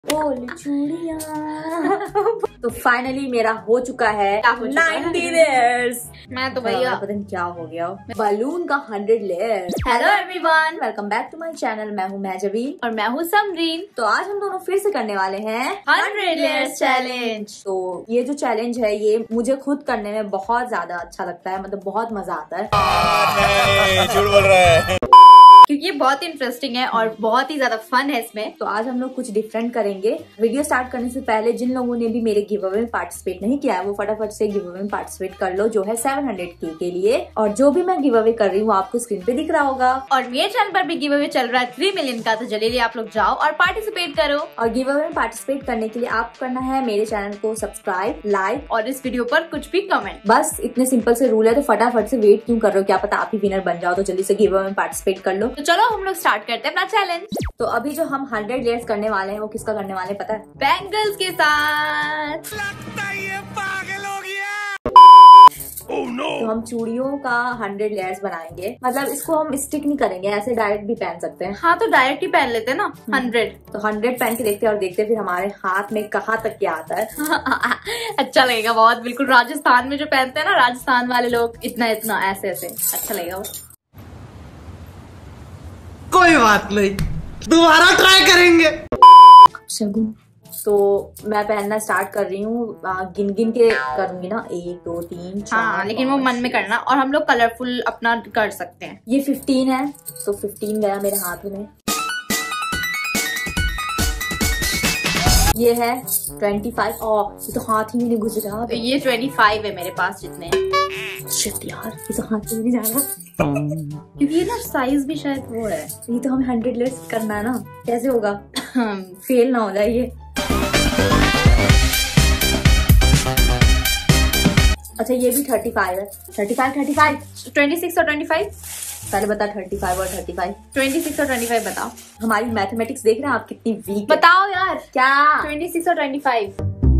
बोल चूड़ियां। तो फाइनली मेरा हो चुका है 90 लेयर्स। मैं तो भैया पता नहीं क्या हो गया, बलून का 100 layers. Hello everyone, welcome back to my channel. मैं हूँ महजबीन और मैं हूँ समरीन। तो आज हम दोनों फिर से करने वाले हैं 100 लेयर्स चैलेंज। तो ये जो चैलेंज है ये मुझे खुद करने में बहुत ज्यादा अच्छा लगता है, मतलब बहुत मजा आता है। झूठ बोल रहा है क्योंकि ये बहुत इंटरेस्टिंग है और बहुत ही ज्यादा फन है इसमें। तो आज हम लोग कुछ डिफरेंट करेंगे। वीडियो स्टार्ट करने से पहले जिन लोगों ने भी मेरे गिव अवे में पार्टिसिपेट नहीं किया है वो फटाफट से गिव अवे में पार्टिसिपेट कर लो, जो है 700K के लिए। और जो भी मैं गिव अवे कर रही हूँ आपको स्क्रीन पे दिख रहा होगा। और मेरे चैनल पर भी गिव अवे चल रहा है 3 मिलियन का, तो जल्दी आप लोग जाओ और पार्टिसिपेट करो। और गिव अवे में पार्टिसिपेट करने के लिए आपको करना है मेरे चैनल को सब्सक्राइब, लाइक और इस वीडियो पर कुछ भी कमेंट। बस इतने सिंपल से रूल है। तो फटाफट से वेट क्यों कर रहे हो, क्या पता आप ही विनर बन जाओ। तो जल्दी से गिव अवे में पार्टिसिपेट कर लो। तो चलो हम लोग स्टार्ट करते हैं अपना चैलेंज। तो अभी जो हम 100 लेयर्स करने वाले हैं वो किसका करने वाले हैं पता है? बैंगल्स के साथ। लगता है ये पागल हो गया। Oh no! तो हम चूड़ियों का 100 लेयर्स बनाएंगे। मतलब इसको हम स्टिक नहीं करेंगे, ऐसे डायरेक्ट भी पहन सकते हैं। हाँ तो डायरेक्ट ही पहन लेते हैं ना 100। तो 100 पहन के देखते हैं और देखते हैं फिर हमारे हाथ में कहाँ तक क्या आता है। अच्छा लगेगा बहुत, बिल्कुल राजस्थान में जो पहनते हैं ना राजस्थान वाले लोग, इतना इतना ऐसे ऐसे अच्छा लगेगा वो। कोई बात नहीं, दोबारा ट्राई करेंगे। शगुन। तो मैं पहनना स्टार्ट कर रही हूँ, गिन गिन के करूंगी ना, 1 2 3 4। हाँ लेकिन वो मन में करना, और हम लोग कलरफुल अपना कर सकते हैं। ये 15 है तो 15 गया मेरे हाथ में। ये है 25। ये तो हाथ ही में नहीं घुस रहा। तो ये 25 है मेरे पास जितने हैं। शिट यार, ये तो हाथ में नहीं जा रहा क्योंकि ये ना साइज भी शायद वो है। ये तो हमें 100 लेयर्स करना है ना, कैसे होगा? फेल ना हो जाए ये। अच्छा ये भी 35 है। 35 26 और 25। पहले बता 35 और 35। 26 और 25 बताओ। हमारी मैथमेटिक्स देख रहे हैं आप कितनी वीक बताओ यार क्या? 26 और 25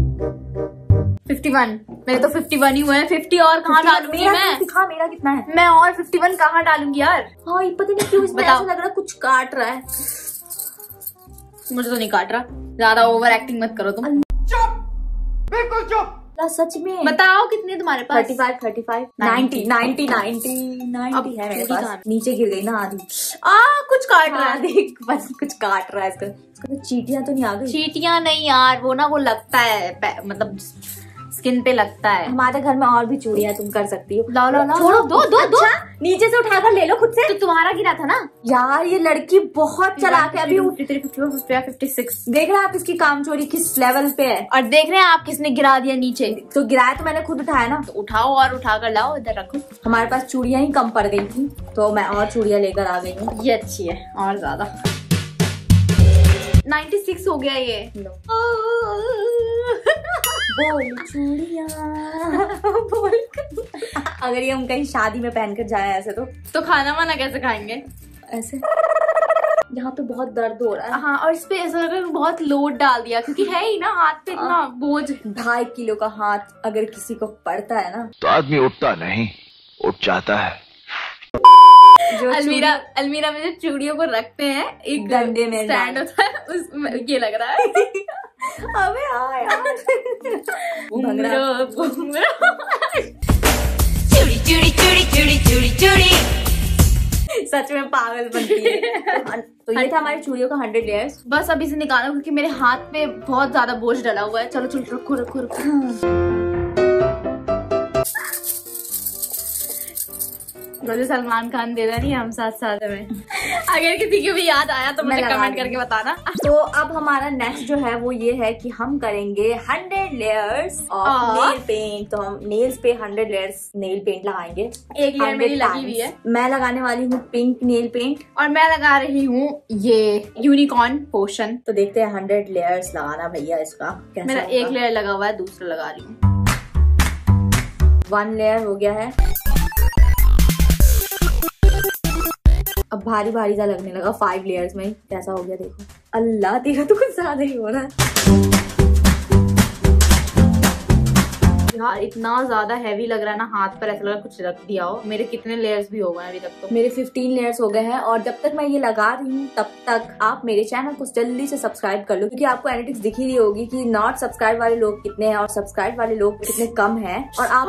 51। मेरे तो 51 ही हुए हैं। 50 और कहाँ डालूंगी मैं? दिखा मेरा कितना है। मैं और 51 कहाँ डालूंगी यार? हाँ ये पता नहीं क्यों इसमें ऐसा लग रहा है कुछ काट रहा है। मुझे तो नहीं काट रहा, ज्यादा ओवर एक्टिंग मत करो तुम। चुप, बिल्कुल चुप। सच में बताओ कितने तुम्हारे पास? 35 90 है मेरे पास। नीचे गिर गई ना आधी। कुछ काट रहा है। देख बस कुछ काट रहा है इसका। इसका तो चीटियां तो नहीं आ गई? चीटियां नहीं यार, वो ना वो लगता है मतलब स्किन पे लगता है। हमारे घर में और भी चूड़ियां तुम कर सकती हो। लाओ लाओ लाओ। छोड़ो, दो। अच्छा? नीचे से उठाकर ले लो खुद से। तो तुम्हारा गिरा था ना यार ये लड़की बहुत चालाक है। अभी 56 देख रहे हैं आप इसकी कामचोरी किस लेवल पे है। और देख रहे हैं आप किसने गिरा दिया नीचे। तो गिराया तो मैंने खुद उठाया ना। तो उठाओ और उठा कर लाओ, इधर रखो। हमारे पास चूड़ियां ही कम पड़ गई थी तो मैं और चूड़ियां लेकर आ गई हूँ। ये अच्छी है और ज्यादा। 96 हो गया ये। बोल चूड़ियां बोल। अगर ये हम कहीं शादी में पहनकर जाए ऐसे तो खाना वाना कैसे खाएंगे? ऐसे यहाँ पे बहुत दर्द हो रहा है। हाँ और इस पे ऐसा लग रहा है बहुत लोड डाल दिया, क्योंकि है ही ना हाथ पे इतना बोझ। 2.5 किलो का हाथ अगर किसी को पड़ता है ना तो आदमी उठता नहीं, उठ जाता है। जो अलमीरा में जो चूड़ियों को रखते हैं एक डंडे में स्टैंड होता है, उसमें ये लग रहा है। अबे हाँ यार। चूड़ी चूड़ी चूड़ी चूड़ी चूड़ी चूड़ी। सच में पागल बनती है। तो ये था हमारी चूड़ियों का 100 लेयर्स। बस अभी से निकालो क्योंकि मेरे हाथ पे बहुत ज्यादा बोझ डला हुआ है। चलो चलो रखो रखो रखो। बोले सलमान खान दे रहा नहीं हम साथ साथ में। अगर किसी को भी याद आया तो मुझे कमेंट करके बताना। तो अब हमारा नेक्स्ट जो है वो ये है कि हम करेंगे 100 लेयर्स ऑफ नेल पेंट। तो हम नेल्स पे 100 लेयर्स नेल पेंट लगाएंगे। एक लेयर मेरी लगी हुई है। मैं लगाने वाली हूँ पिंक नेल पेंट और मैं लगा रही हूँ ये यूनिकॉर्न पोशन। तो देखते हैं 100 लेयर्स लगाना भैया इसका कैसा। मेरा एक लेयर लगा हुआ है, दूसरा लगा रही हूँ। 1 लेयर हो गया है। अब भारी भारी सा लगने लगा 5 लेयर्स में। कैसा हो गया देखो। अल्लाह तेरा तो कुछ ज्यादा ही हो रहा है। यार इतना ज्यादा हैवी लग रहा है ना, हाथ पर ऐसा लग रहा है कुछ रख दिया हो। मेरे कितने लेयर्स भी हो गए अभी तक तो। मेरे 15 लेयर्स हो गए हैं और जब तक मैं ये लगा रही हूँ तब तक आप मेरे चैनल को जल्दी से सब्सक्राइब कर लो, क्योंकि आपको एनालिटिक्स दिख ही रही होगी कि नॉट सब्सक्राइब वाले लोग कितने हैं और सब्सक्राइब वाले लोग कितने कम हैं।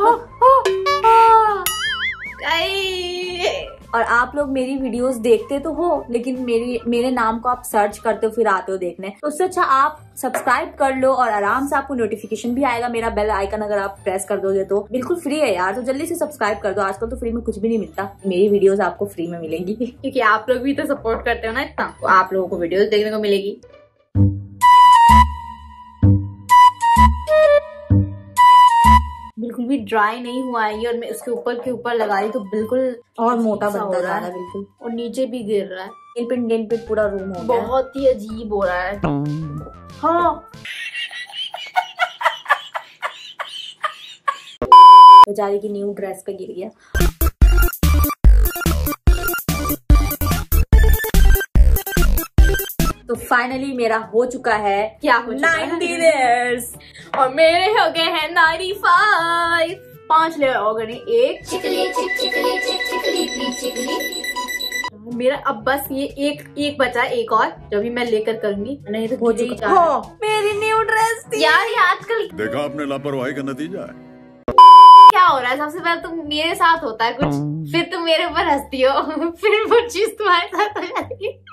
और आप लोग मेरी वीडियोस देखते तो हो, लेकिन मेरे नाम को आप सर्च करते हो फिर आते हो देखने। तो उससे अच्छा आप सब्सक्राइब कर लो और आराम से आपको नोटिफिकेशन भी आएगा, मेरा बेल आइकन अगर आप प्रेस कर दोगे तो। बिल्कुल फ्री है यार, तो जल्दी से सब्सक्राइब कर दो। आजकल तो फ्री में कुछ भी नहीं मिलता, मेरी वीडियोस आपको फ्री में मिलेंगी क्योंकि आप लोग भी तो सपोर्ट करते हो ना इतना, तो आप लोगों को वीडियोस देखने को मिलेगी। बिल्कुल भी ड्राई नहीं हुआ है ये, और मैं उसके ऊपर के ऊपर लगा रही तो बिल्कुल और मोटा बनता जा रहा है बिल्कुल, और नीचे भी गिर रहा है। गेन पिन पूरा रूम हो गया, बहुत ही अजीब हो रहा है। हाँ बेचारी की न्यू ड्रेस पे गिर गया। तो फाइनली मेरा हो चुका है क्या हो चुका 90 लेयर्स और मेरे हो गए हैं 95। 5 लेयर हो गए, एक मेरा अब बस ये एक बचा, एक और जो भी मैं लेकर करूंगी, नहीं तो हो चुका। मेरी न्यू ड्रेस थी यार। ये आजकल देखा आपने लापरवाही का नतीजा है। क्या हो रहा है, सबसे पहले तुम मेरे साथ होता है कुछ, फिर तुम मेरे ऊपर हंसती हो, फिर वो चीज तुम्हारे साथ हो जाती है।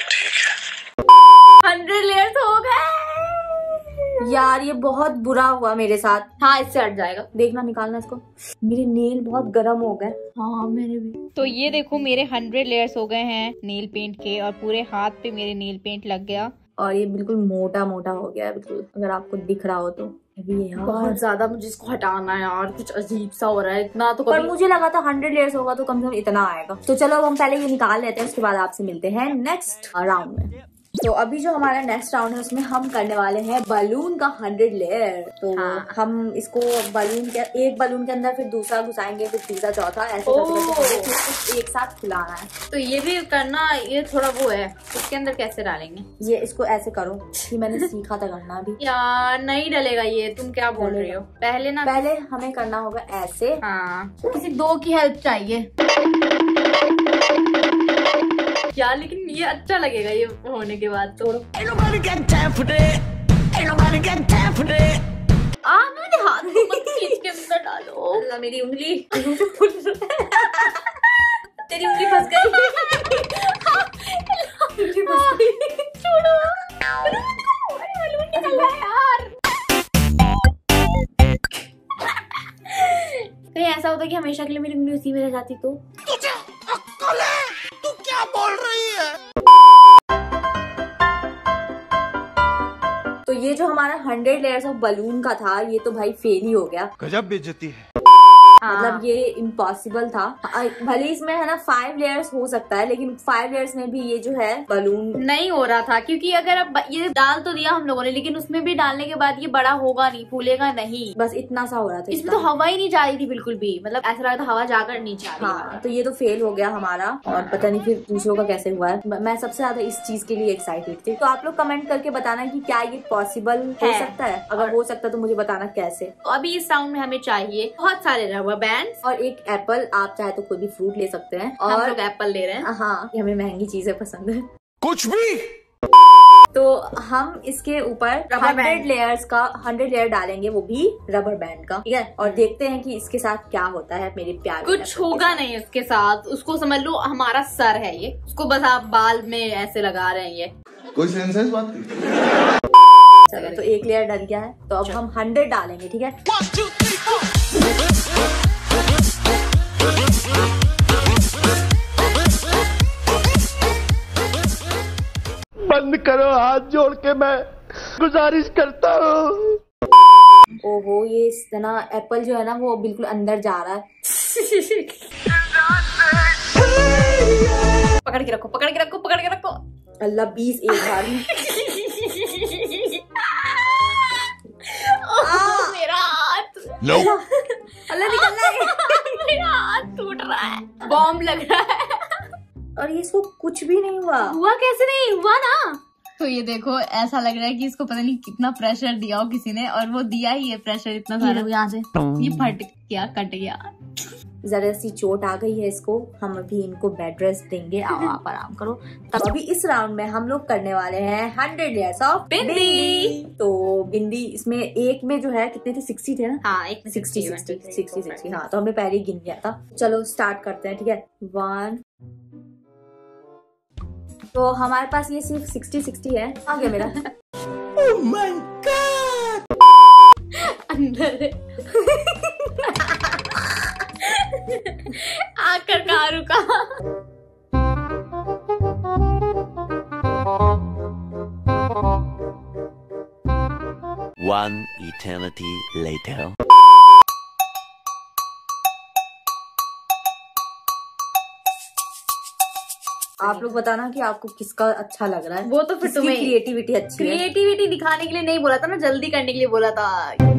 100 लेयर्स हो गए यार, ये बहुत बुरा हुआ मेरे साथ। हाँ इससे हट जाएगा, देखना निकालना इसको। मेरे नेल बहुत गर्म हो गए। हाँ मेरे भी। तो ये देखो मेरे 100 लेयर्स हो गए हैं नेल पेंट के, और पूरे हाथ पे मेरे नेल पेंट लग गया, और ये बिल्कुल मोटा मोटा हो गया है बिल्कुल, अगर आपको दिख रहा हो तो। बहुत ज्यादा मुझे इसको हटाना है यार, कुछ अजीब सा हो रहा है इतना तो। पर मुझे लगा था 100 लेयर्स होगा तो कम से कम इतना आएगा। तो चलो हम पहले ये निकाल लेते हैं, उसके बाद आपसे मिलते हैं नेक्स्ट राउंड में। तो अभी जो हमारा नेक्स्ट राउंड है उसमें हम करने वाले हैं बलून का 100 लेयर। तो हम इसको एक बलून के अंदर फिर दूसरा घुसाएंगे, फिर तीसरा चौथा, ऐसे करके एक साथ फुलाना है। तो ये भी करना, ये थोड़ा वो है, उसके अंदर कैसे डालेंगे? ये इसको ऐसे करो कि मैंने सीखा था करना अभी। यार नहीं डलेगा ये, तुम क्या बोल रही हो? पहले हमें करना होगा ऐसे। हाँ किसी दो की हेल्प चाहिए यार, लेकिन ये अच्छा लगेगा ये होने के बाद। तो मेरे हाथ को मत खींच के अंदर डालो। अल्लाह मेरी उंगली तेरी उंगली फंस गई। छोड़ो यार। कहीं ऐसा होता कि हमेशा के लिए मेरी उंगली उसी में रह जाती तो। तुझे अक्ल है? तू क्या बोल रही है? तो ये जो हमारा 100 लेयर्स ऑफ बलून का था, ये तो भाई फेल ही हो गया। गजब बेइज्जती है। मतलब ये इम्पॉसिबल था। भले इसमें है ना 5 लेयर्स हो सकता है, लेकिन 5 लेयर्स में भी ये जो है बलून नहीं हो रहा था, क्योंकि अगर अब ये डाल तो दिया हम लोगों ने, लेकिन उसमें भी डालने के बाद ये बड़ा होगा नहीं, फूलेगा नहीं, बस इतना सा हो रहा था। इसमें तो हवा ही नहीं जा रही थी बिल्कुल भी, मतलब ऐसा लग रहा था हवा जाकर नीचे आ रही है। हाँ, तो ये तो फेल हो गया हमारा, और पता नहीं फिर दूसरों का कैसे हुआ है। मैं सबसे ज्यादा इस चीज के लिए एक्साइटेड थी। तो आप लोग कमेंट करके बताना कि क्या ये पॉसिबल हो सकता है। अगर हो सकता है तो मुझे बताना कैसे। तो अभी इस राउंड में हमें चाहिए बहुत सारे रबर बैंड्स और एक एप्पल। आप चाहे तो कोई भी फ्रूट ले सकते हैं। हम और लोग एप्पल ले रहे हैं। हाँ, हमें महंगी चीजें पसंद है। कुछ भी। तो हम इसके ऊपर 100 लेयर्स का 100 लेयर डालेंगे, वो भी रबर बैंड का, ठीक है। और देखते हैं कि इसके साथ क्या होता है मेरे प्यारे। कुछ होगा नहीं इसके साथ, उसको समझ लो हमारा सर है ये, उसको बस आप बाल में ऐसे लगा रहे हैं। ये कोई सेंस है इस बात की? तो एक लेयर डल गया है, तो अब हम 100 डालेंगे, ठीक है। 1 2 3 4 बंद करो, हाथ जोड़ के मैं गुजारिश करता हूँ। ओहो, ये इस तरह एप्पल जो है ना वो बिल्कुल अंदर जा रहा है। पकड़ के रखो, पकड़ के रखो, पकड़ के रखो। अल्लाह 20 एक बार में। मेरा हाथ अल्लाह निकल रहा है। मेरा हाथ टूट रहा है, बॉम्ब लग रहा है। और ये इसको कुछ भी नहीं हुआ। हुआ कैसे नहीं हुआ ना? तो ये देखो, ऐसा लग रहा है कि इसको पता नहीं कितना प्रेशर दिया हो किसी ने, और वो दिया ही है प्रेशर इतना सारा। यहाँ से ये फट गया, कट गया, जरा सी चोट आ गई है इसको। हम अभी इनको बेड रेस्ट देंगे। आओ आप आराम करो। तब अभी इस राउंड में हम लोग करने वाले हैं 100 लेयर्स ऑफ बिंदी। तो बिंदी इसमें एक में जो है कितने थे, 60 थे ना? हाँ, एक 60। हाँ, तो हमने पहले ही गिन लिया था। चलो स्टार्ट करते हैं, ठीक है। 1 तो हमारे पास ये सिर्फ 60 है। आ गया मेरा। Oh my God! अंदर आकर कहाँ रुका? One eternity later. आप लोग बताना कि आपको किसका अच्छा लग रहा है। वो तो फिर तुम्हें क्रिएटिविटी अच्छी है। क्रिएटिविटी दिखाने के लिए नहीं बोला था ना, जल्दी करने के लिए बोला था।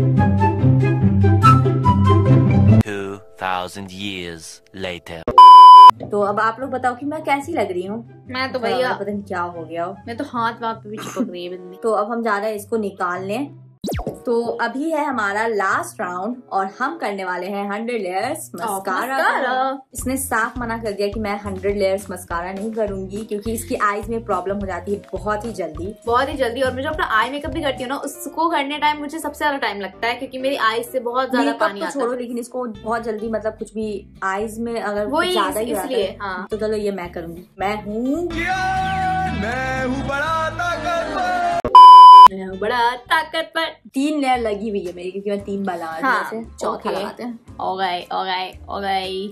2000 years later. तो अब आप लोग बताओ कि मैं कैसी लग रही हूँ। मैं तो भैया पता नहीं क्या हो गया हो। मैं तो हाथ पे भी चिपक रही है बिंदी। तो अब हम जा रहे हैं इसको निकालने। तो अभी है हमारा लास्ट राउंड और हम करने वाले हैं 100 लेयर्स मस्कारा। इसने साफ मना कर दिया कि मैं 100 लेयर्स मस्कारा नहीं करूंगी, क्योंकि इसकी आईज में प्रॉब्लम हो जाती है बहुत ही जल्दी। और मैं जो अपना आई मेकअप भी करती हूँ ना, उसको करने टाइम मुझे सबसे ज्यादा टाइम लगता है, क्योंकि मेरी आईज से बहुत ज्यादा पानी आता है। छोड़ो, लेकिन इसको बहुत जल्दी मतलब कुछ भी आईज में अगर ज्यादा ही इसलिए हाँ। तो चलो ये मैं करूंगी। मैं हूँ बड़ा ताकतवर। 3 लेयर लगी हुई है मेरी, क्योंकि मैं 3 बार लगा हाँ, से चौथा लगाते हैं। हो गई।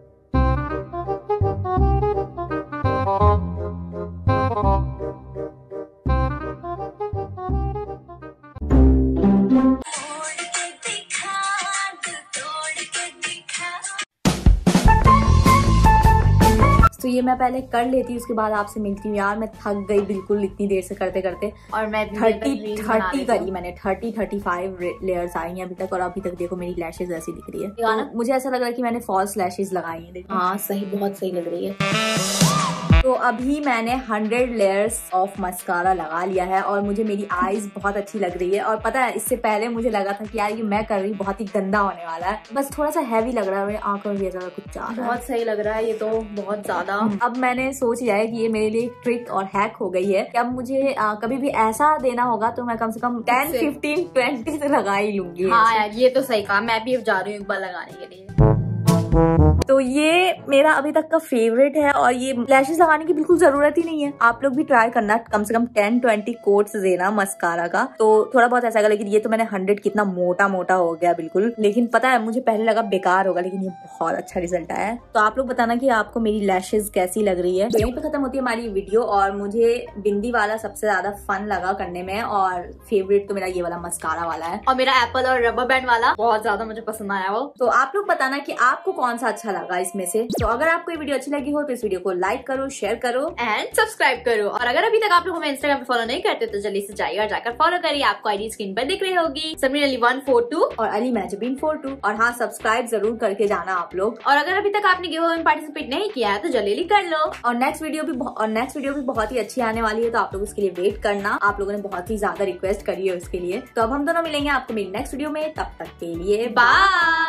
तो ये मैं पहले कर लेती हूँ, उसके बाद आपसे मिलती हूँ। यार मैं थक गई बिल्कुल इतनी देर से करते करते। और मैं 30 करी मैंने। 35 लेयर्स आई हैं अभी तक, और अभी तक देखो मेरी लैशेज ऐसी दिख रही है। तो मुझे ऐसा लग रहा है कि मैंने फॉल्स लैशेज लगाई हैं। हाँ सही, बहुत सही लग रही है। तो अभी मैंने 100 लेयर्स ऑफ मस्कारा लगा लिया है, और मुझे मेरी आईज बहुत अच्छी लग रही है। और पता है, इससे पहले मुझे लगा था कि यार ये मैं कर रही बहुत ही गंदा होने वाला है, बस थोड़ा सा हैवी लग रहा है, मेरी आंखों में ज्यादा कुछ चाह रहा है। बहुत सही लग रहा है ये तो, बहुत ज्यादा। अब मैंने सोच लिया है कि ये मेरे लिए एक ट्रिक और हैक हो गई है कि अब मुझे कभी भी ऐसा देना होगा तो मैं कम से कम 10, 15, 20 से लगा ही लूंगी। हाँ यार ये तो सही कहा, मैं भी अब जा रही हूँ एक बार लगाने के लिए। तो ये मेरा अभी तक का फेवरेट है, और ये लैशेस लगाने की बिल्कुल जरूरत ही नहीं है। आप लोग भी ट्राई करना, कम से कम 10-20 कोट्स देना मस्कारा का, तो थोड़ा बहुत ऐसा। लेकिन ये तो मैंने 100 कितना मोटा मोटा हो गया बिल्कुल। लेकिन पता है, मुझे पहले लगा बेकार होगा, लेकिन ये बहुत अच्छा रिजल्ट आया है। तो आप लोग बताना कि आपको मेरी लैशेज कैसी लग रही है। तो यहीं पे खत्म होती है हमारी वीडियो, और मुझे बिंदी वाला सबसे ज्यादा फन लगा करने में, और फेवरेट तो मेरा ये वाला मस्कारा वाला है, और मेरा एप्पल और रबर बैंड वाला बहुत ज्यादा मुझे पसंद आया वो। तो आप लोग बताना कि आपको कौन सा अच्छा लगा इसमें से। तो अगर आपको ये वीडियो अच्छी लगी हो तो इस वीडियो को लाइक करो, शेयर करो एंड सब्सक्राइब करो। और अगर अभी तक आप लोग हमें इंस्टाग्राम पे फॉलो नहीं करते तो जल्दी से जाइए और जाकर फॉलो करिए। आपको आईडी स्क्रीन पर दिख रही होगी, सबरीन अली 142 और अली मैजबीन 42। और हाँ, सब्सक्राइब जरूर करके जाना आप लोग। और अगर अभी तक आपने गिव अवे में पार्टिसिपेट नहीं किया है तो जल्दी कर लो। और नेक्स्ट वीडियो भी बहुत ही अच्छी आने वाली है, तो आप लोग उसके लिए वेट करना। आप लोगों ने बहुत ही ज्यादा रिक्वेस्ट करी है उसके लिए। तो अब हम दोनों मिलेंगे आपको मेरी नेक्स्ट वीडियो में, तब तक के लिए बाय।